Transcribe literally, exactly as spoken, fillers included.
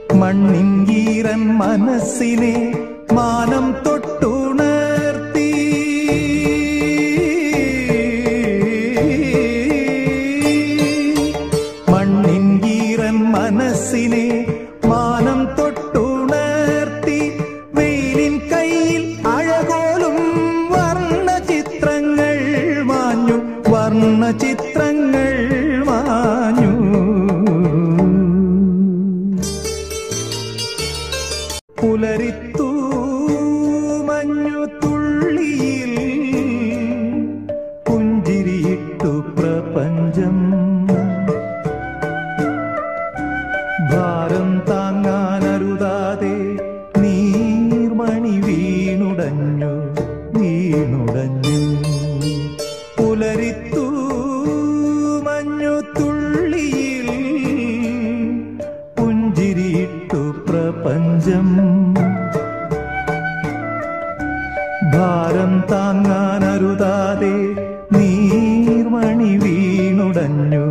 മണ്ണിൻ ഈരൻ മനസ്സിനെ മാനം തൊട്ടുണർത്തി മണ്ണിൻ ഈരൻ മനസ്സിനെ മാനം തൊട്ടുണർത്തി വെയിലിൻ കയ്യിൽ അഴകോലും വർണ്ണ ചിത്രങ്ങൾ മാഞ്ഞു വർണ്ണ ചിത്രങ്ങൾ മാഞ്ഞു പുലരിത്തു മഞ്ഞു തുള്ളിയിൽ പുഞ്ചിരിയിട്ടു പ്രപഞ്ചം ഭാരം താങ്ങാനരുതാതെ നീർമണി വീണുടഞ്ഞു വീണുടഞ്ഞു പുലരിത്തു മഞ്ഞു തുള്ളിയിൽ പുഞ്ചിരിയിട്ടു പ്രപഞ്ചം ഭാരം താങ്ങാനരുതാതെ നീർമണി വീണുടഞ്ഞു